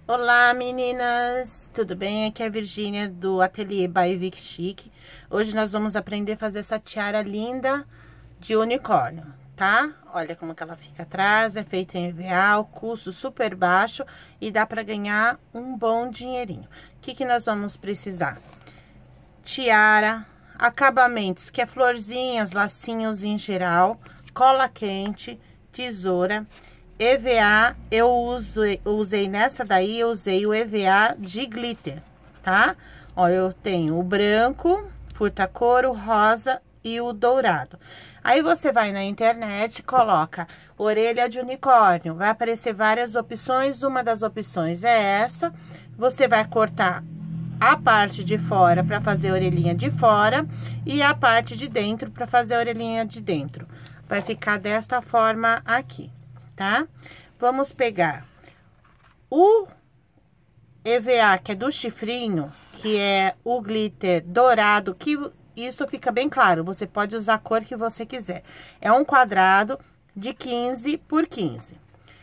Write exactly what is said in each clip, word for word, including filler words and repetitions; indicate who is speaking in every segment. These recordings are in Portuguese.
Speaker 1: Olá meninas, tudo bem? Aqui é a Virgínia do Ateliê by Vic Chic. Hoje nós vamos aprender a fazer essa tiara linda de unicórnio, tá? Olha como que ela fica atrás, é feita em E V A, o custo super baixo e dá para ganhar um bom dinheirinho. O que que nós vamos precisar? Tiara, acabamentos, que é florzinhas, lacinhos em geral, cola quente, tesoura. E V A, eu usei, usei nessa daí, eu usei o E V A de glitter, tá? Ó, eu tenho o branco, furta-couro, rosa e o dourado. Aí você vai na internet, coloca orelha de unicórnio, vai aparecer várias opções, uma das opções é essa. Você vai cortar a parte de fora para fazer a orelhinha de fora e a parte de dentro para fazer a orelhinha de dentro. Vai ficar desta forma aqui, tá? Vamos pegar o E V A, que é do chifrinho, que é o glitter dourado, que isso fica bem claro, você pode usar a cor que você quiser. É um quadrado de quinze por quinze.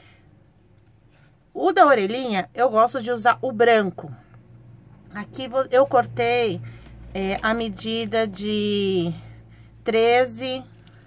Speaker 1: O da orelhinha, eu gosto de usar o branco. Aqui eu cortei é, a medida de treze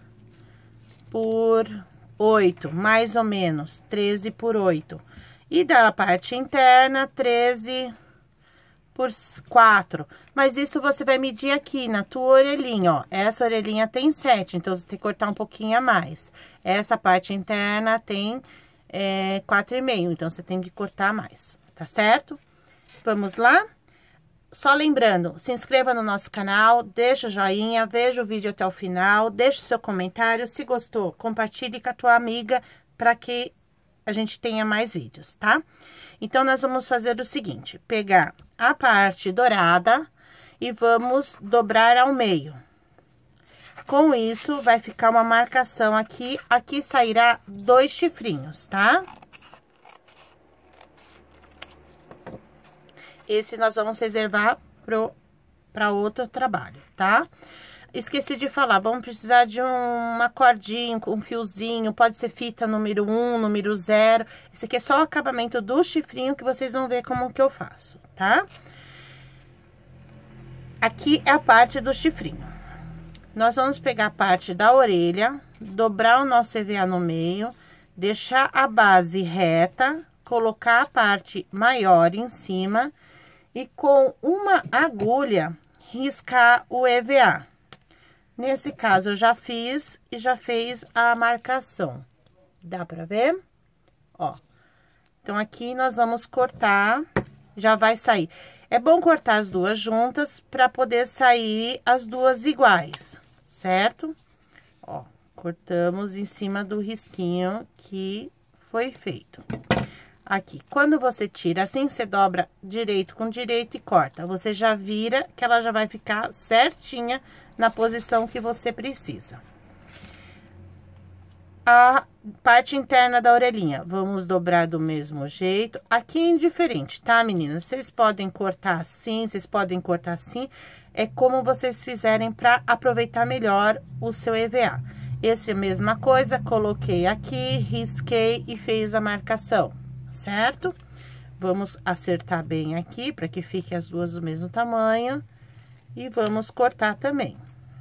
Speaker 1: por oito, mais ou menos, treze por oito. E da parte interna, treze por quatro. Mas isso você vai medir aqui na tua orelhinha, ó. Essa orelhinha tem sete, então você tem que cortar um pouquinho a mais. Essa parte interna tem é, quatro e meio, então você tem que cortar mais, tá certo? Vamos lá? Só lembrando, se inscreva no nosso canal, deixa o joinha, veja o vídeo até o final, deixe seu comentário. Se gostou, compartilhe com a tua amiga para que a gente tenha mais vídeos, tá? Então, nós vamos fazer o seguinte, pegar a parte dourada e vamos dobrar ao meio. Com isso, vai ficar uma marcação aqui, aqui sairá dois chifrinhos, tá? Esse nós vamos reservar para outro trabalho, tá? Esqueci de falar, vamos precisar de uma cordinha, um fiozinho, pode ser fita número um, número zero. Esse aqui é só o acabamento do chifrinho que vocês vão ver como que eu faço, tá? Aqui é a parte do chifrinho. Nós vamos pegar a parte da orelha, dobrar o nosso E V A no meio, deixar a base reta, colocar a parte maior em cima e com uma agulha riscar o E V A. Nesse caso, eu já fiz e já fez a marcação. Dá pra ver? Ó. Então, aqui nós vamos cortar, já vai sair. É bom cortar as duas juntas pra poder sair as duas iguais, certo? Ó, cortamos em cima do risquinho que foi feito. Aqui, quando você tira, assim, você dobra direito com direito e corta. Você já vira que ela já vai ficar certinha na posição que você precisa. A parte interna da orelhinha, vamos dobrar do mesmo jeito. Aqui é indiferente, tá, meninas? Vocês podem cortar assim, vocês podem cortar assim. É como vocês fizerem para aproveitar melhor o seu E V A. Esse é a mesma coisa, coloquei aqui, risquei e fez a marcação. Certo? Vamos acertar bem aqui, para que fiquem as duas do mesmo tamanho. E vamos cortar também.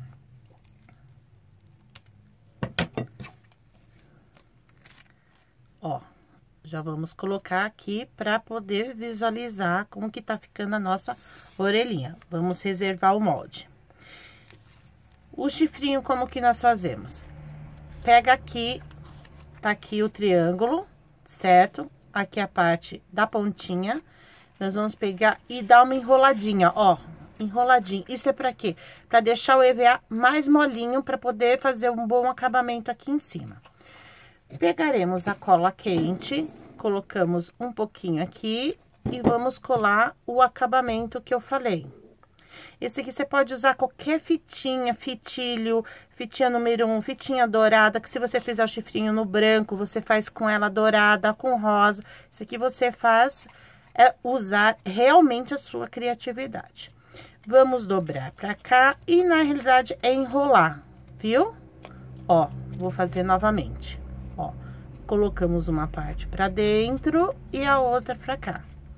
Speaker 1: Ó, já vamos colocar aqui para poder visualizar como que tá ficando a nossa orelhinha. Vamos reservar o molde. O chifrinho, como que nós fazemos? Pega aqui, tá aqui o triângulo, certo? Aqui a parte da pontinha, nós vamos pegar e dar uma enroladinha, ó, enroladinho. Isso é pra quê? Pra deixar o E V A mais molinho, pra poder fazer um bom acabamento aqui em cima. Pegaremos a cola quente, colocamos um pouquinho aqui e vamos colar o acabamento que eu falei. Esse aqui você pode usar qualquer fitinha, fitilho, fitinha número um, fitinha dourada, que se você fizer o chifrinho no branco, você faz com ela dourada, com rosa. Isso aqui você faz é usar realmente a sua criatividade. Vamos dobrar pra cá e, na realidade, é enrolar, viu? Ó, vou fazer novamente, ó. Colocamos uma parte pra dentro e a outra pra cá.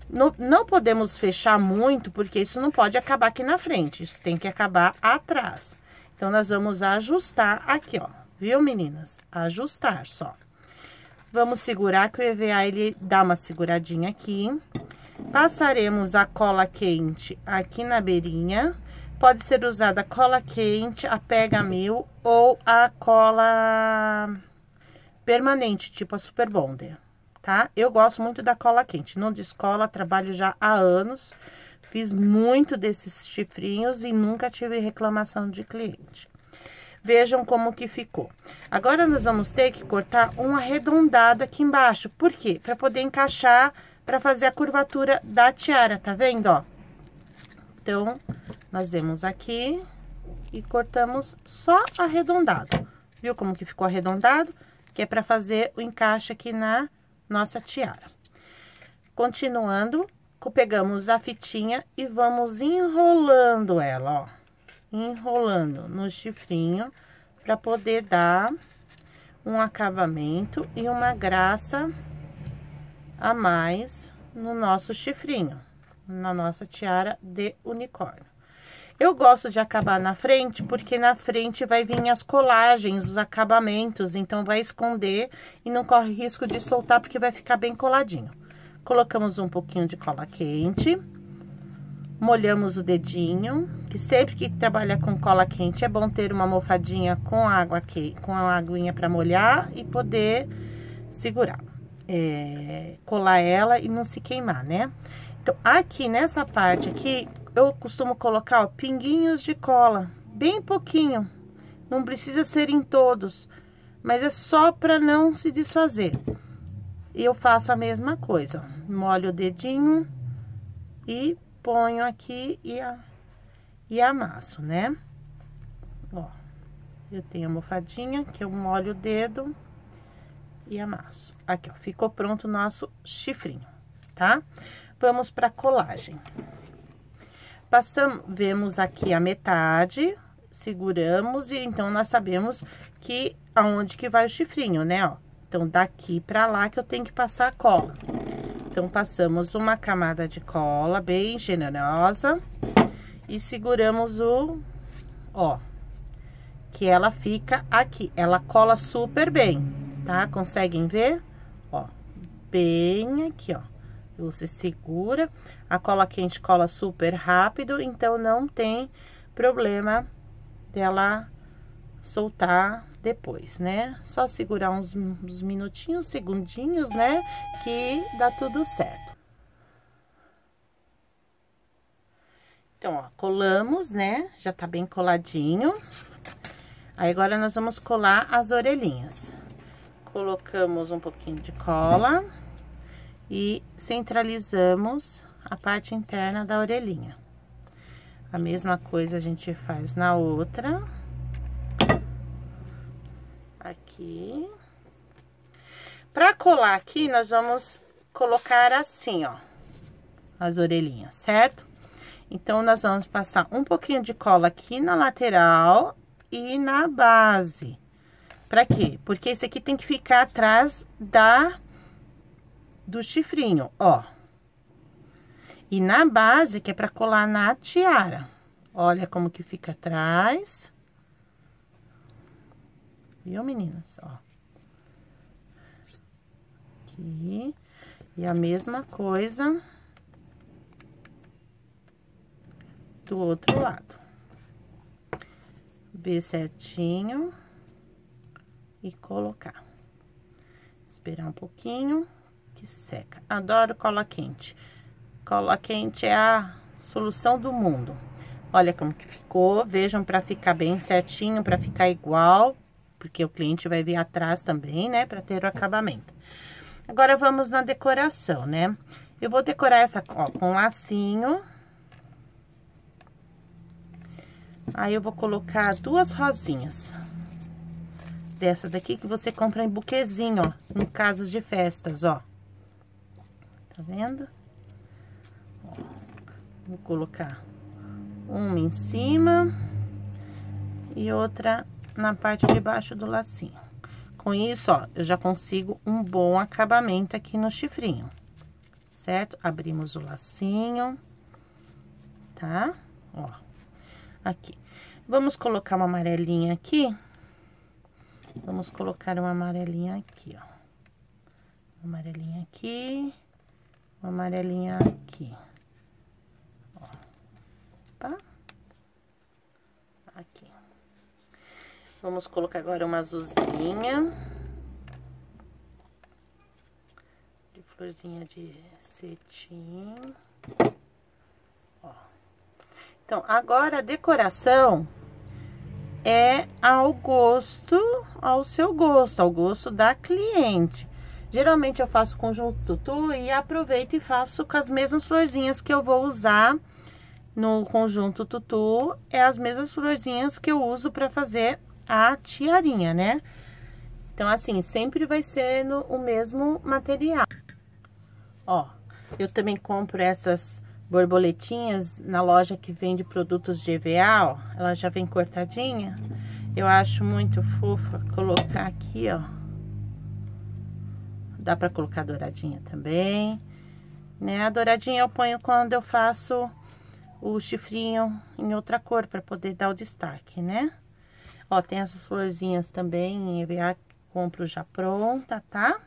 Speaker 1: Não, não podemos fechar muito, porque isso não pode acabar aqui na frente, isso tem que acabar atrás. Então, nós vamos ajustar aqui, ó, viu, meninas? Ajustar só. Vamos segurar, que o E V A, ele dá uma seguradinha aqui. Passaremos a cola quente aqui na beirinha. Pode ser usada a cola quente, a pega mil ou a cola permanente, tipo a Super Bonder, tá? Eu gosto muito da cola quente, não descola, trabalho já há anos. Fiz muito desses chifrinhos e nunca tive reclamação de cliente. Vejam como que ficou. Agora, nós vamos ter que cortar um arredondado aqui embaixo. Por quê? Para poder encaixar, para fazer a curvatura da tiara, tá vendo, ó? Então, nós vemos aqui e cortamos só arredondado. Viu como que ficou arredondado? Que é para fazer o encaixe aqui na nossa tiara. Continuando, pegamos a fitinha e vamos enrolando ela, ó. Enrolando no chifrinho para poder dar um acabamento e uma graça a mais no nosso chifrinho, na nossa tiara de unicórnio. Eu gosto de acabar na frente, porque na frente vai vir as colagens, os acabamentos, então vai esconder e não corre risco de soltar, porque vai ficar bem coladinho. Colocamos um pouquinho de cola quente, molhamos o dedinho, que sempre que trabalha com cola quente é bom ter uma almofadinha com água aqui, com a aguinha para molhar e poder segurar, é, colar ela e não se queimar, né? Então, aqui nessa parte aqui, eu costumo colocar, ó, pinguinhos de cola, bem pouquinho, não precisa ser em todos, mas é só para não se desfazer. E eu faço a mesma coisa, ó, molho o dedinho e ponho aqui e, a, e amasso, né? Ó, eu tenho a almofadinha que eu molho o dedo e amasso. Aqui, ó, ficou pronto o nosso chifrinho, tá? Vamos pra colagem. Passamos, vemos aqui a metade, seguramos e então nós sabemos que aonde que vai o chifrinho, né, ó? Então, daqui pra lá que eu tenho que passar a cola. Então, passamos uma camada de cola bem generosa e seguramos o, ó, que ela fica aqui. Ela cola super bem, tá? Conseguem ver? Ó, bem aqui, ó. Você segura, a cola quente cola super rápido, então não tem problema dela soltar depois, né? Só segurar uns, uns minutinhos, segundinhos, né? Que dá tudo certo. Então, ó, colamos, né? Já tá bem coladinho. Aí, agora, nós vamos colar as orelhinhas. Colocamos um pouquinho de cola e centralizamos a parte interna da orelhinha. A mesma coisa a gente faz na outra. Aqui. Pra colar aqui, nós vamos colocar assim, ó, as orelhinhas, certo? Então, nós vamos passar um pouquinho de cola aqui na lateral e na base. Pra quê? Porque esse aqui tem que ficar atrás da do chifrinho, ó. E na base, que é pra colar na tiara. Olha como que fica atrás. Viu, meninas? Ó. Aqui. E a mesma coisa do outro lado. Ver certinho e colocar. Esperar um pouquinho que seca. Adoro cola quente. Cola quente é a solução do mundo. Olha como que ficou. Vejam para ficar bem certinho, para ficar igual, porque o cliente vai vir atrás também, né, para ter o acabamento. Agora, vamos na decoração, né? Eu vou decorar essa, ó, com lacinho. Aí, eu vou colocar duas rosinhas. Dessa daqui que você compra em buquezinho, ó, em casas de festas, ó. Tá vendo? Ó, vou colocar uma em cima e outra na parte de baixo do lacinho. Com isso, ó, eu já consigo um bom acabamento aqui no chifrinho, certo? Abrimos o lacinho, tá? Ó, aqui. Vamos colocar uma amarelinha aqui. Vamos colocar uma amarelinha aqui, ó. Uma amarelinha aqui, uma amarelinha aqui. Ó. Opa. Aqui. Vamos colocar agora uma azulzinha. De florzinha de cetim. Ó. Então, agora a decoração é ao gosto, ao seu gosto, ao gosto da cliente. Geralmente eu faço conjunto tutu e aproveito e faço com as mesmas florzinhas que eu vou usar no conjunto tutu. É as mesmas florzinhas que eu uso para fazer a tiarinha, né? Então, assim, sempre vai ser no, o mesmo material. Ó, eu também compro essas borboletinhas na loja que vende produtos de E V A, ó. Ela já vem cortadinha. Eu acho muito fofa colocar aqui, ó. Dá pra colocar douradinha também, né? A douradinha eu ponho quando eu faço o chifrinho em outra cor, pra poder dar o destaque, né? Ó, tem essas florzinhas também em E V A, que compro já pronta, tá?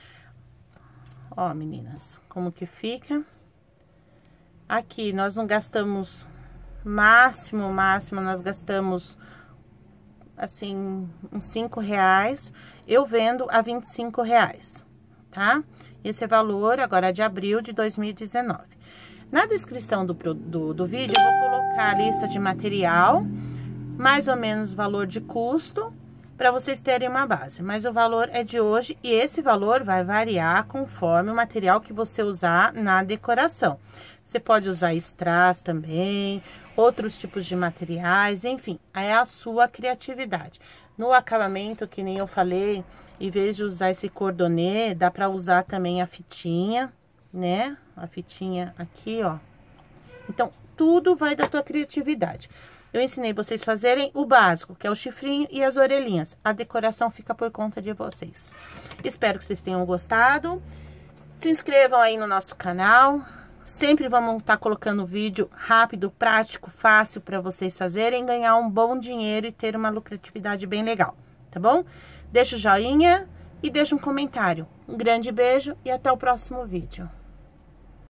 Speaker 1: Ó, meninas, como que fica. Aqui, nós não gastamos máximo, máximo, nós gastamos, assim, uns cinco reais. Eu vendo a vinte e cinco reais. Tá? Esse é valor agora de abril de dois mil e dezenove. Na descrição do, do, do vídeo, eu vou colocar a lista de material, mais ou menos valor de custo, para vocês terem uma base. Mas o valor é de hoje e esse valor vai variar conforme o material que você usar na decoração. Você pode usar strass também, outros tipos de materiais, enfim, é a sua criatividade. No acabamento, que nem eu falei, em vez de usar esse cordonê, dá pra usar também a fitinha, né? A fitinha aqui, ó. Então, tudo vai da tua criatividade. Eu ensinei vocês a fazerem o básico, que é o chifrinho e as orelhinhas. A decoração fica por conta de vocês. Espero que vocês tenham gostado. Se inscrevam aí no nosso canal. Sempre vamos estar colocando vídeo rápido, prático, fácil para vocês fazerem, ganhar um bom dinheiro e ter uma lucratividade bem legal, tá bom? Deixa o joinha e deixa um comentário. Um grande beijo e até o próximo vídeo.